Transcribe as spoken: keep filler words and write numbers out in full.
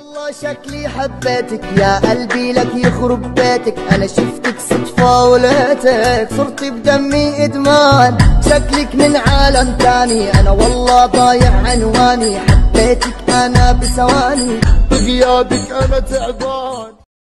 والله شكلي حبيتك يا قلبي لك يخرب بيتك، انا شفتك صدفة ولقيتك صرت بدمي ادمان، شكلك من عالم تاني انا والله ضايع عنواني، حبيتك انا بثواني بغيابك انا تعبان.